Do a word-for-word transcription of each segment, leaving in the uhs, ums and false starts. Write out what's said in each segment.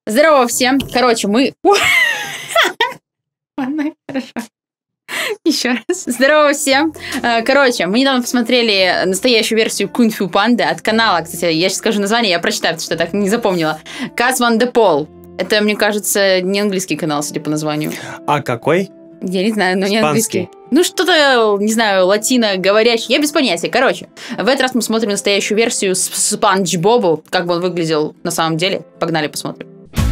Здорово всем. Короче, мы... Ладно, хорошо. Еще раз. Здорово всем. Короче, мы недавно посмотрели настоящую версию Кунг-фу Панды от канала. Кстати, я сейчас скажу название, я прочитаю, потому что я так не запомнила. Каз Ван де Пол. Это, мне кажется, не английский канал, судя по названию. А какой? Я не знаю, но не Испанский. английский. Ну, что-то, не знаю, латино-говорящий. Я без понятия. Короче, в этот раз мы смотрим настоящую версию с Спанч Бобу, как бы он выглядел на самом деле. Погнали, посмотрим.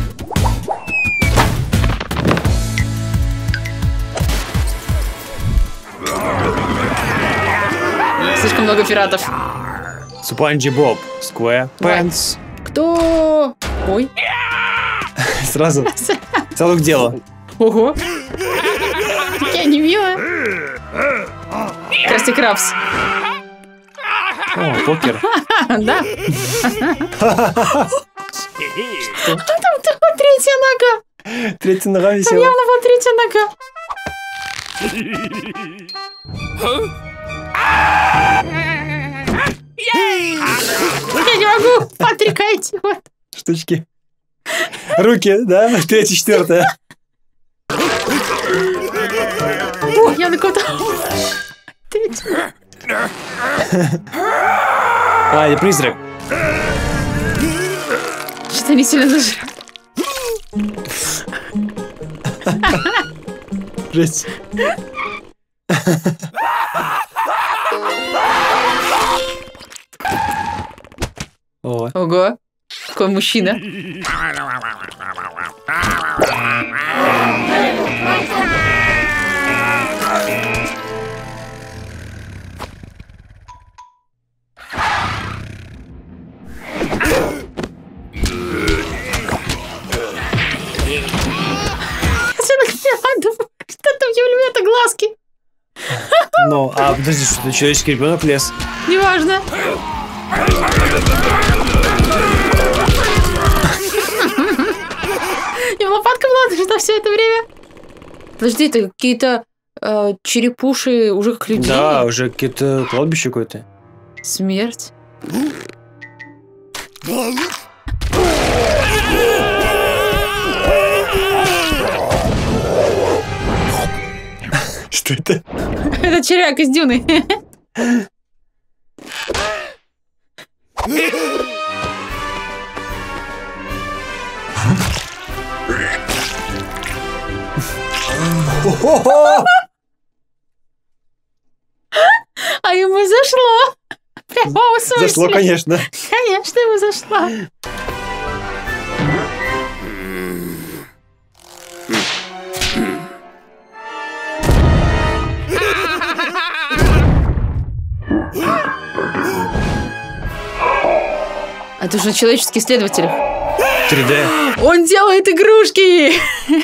Слишком много пиратов. Спанч Боб. Square Pants. Кто? Ой. Сразу. Сразу к делу. Ого. Какие они милые. Красти Крабс. О, покер. Да. А там третья нога. Третья нога Там висела. явно была третья нога. Я не могу. Отрекайте. Вот. Штучки. Руки, да? Третья, четвертая. О, я на кого-то. Третья. А, и призрак. Что-то не сильно зажрал. Жесть. О. Ого. Какой мужчина. Что там у это глазки? Ну, а подожди, что это человеческий ребенок лез? Неважно. И лопатка была что все это время? Подожди, это какие-то э, черепуши уже как людей? Да, уже какие-то кладбище какое-то. Смерть. Что это? Это червяк из Дюны. А ему зашло. Прямо в смысле. Зашло, конечно. Конечно, ему зашло. Это же человеческий исследователь. три дэ. Он делает игрушки!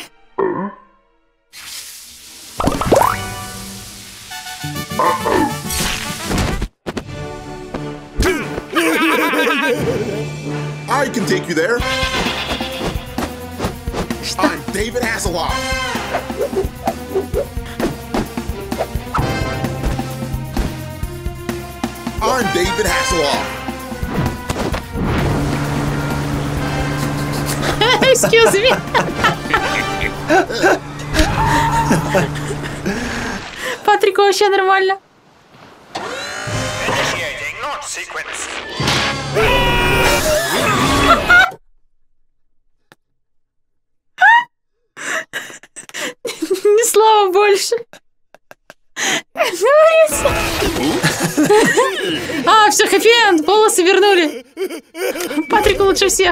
I can take you there. I'm David Hasselhoff. I'm David Hasselhoff. Excuse me. Патрику вообще нормально. Ни слова больше. А, все, хэппи-энд, волосы вернули. Патрику лучше всех.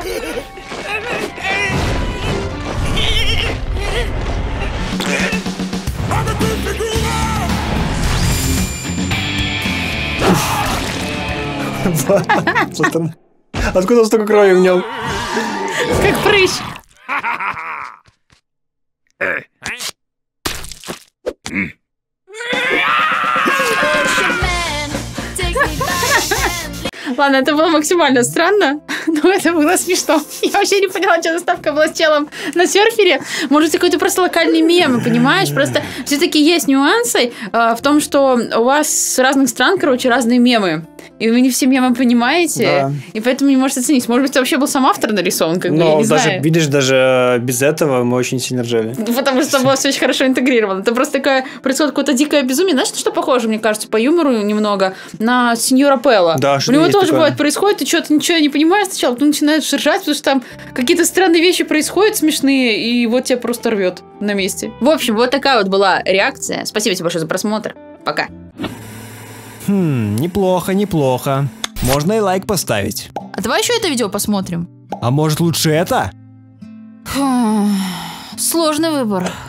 Откуда столько крови в нем? Как прыщ. Ладно, это было максимально странно, но это было смешно. Я вообще не поняла, что заставка была с челом на серфере. Может, какой-то просто локальный мем, понимаешь? Просто все-таки есть нюансы э, в том, что у вас с разных стран, короче, разные мемы. и вы не все мемы понимаете, Да. и поэтому не можете оценить. Может быть, это вообще был сам автор нарисован, как бы, я Но не даже, знаю. видишь, даже без этого мы очень сильно ржали. Потому что было все очень хорошо интегрировано. Это просто такое происходит какое-то дикое безумие. Знаешь, что похоже, мне кажется, по юмору немного на Синьора Пелла. Да, У что-то него есть тоже такое. бывает происходит, ты что-то ничего не понимаешь сначала, потом начинаешь ржать, потому что там какие-то странные вещи происходят смешные, и вот тебя просто рвет на месте. В общем, вот такая вот была реакция. Спасибо тебе большое за просмотр. Пока. Хм, неплохо, неплохо. Можно и лайк поставить. А давай еще это видео посмотрим. А может лучше это? Сложный выбор.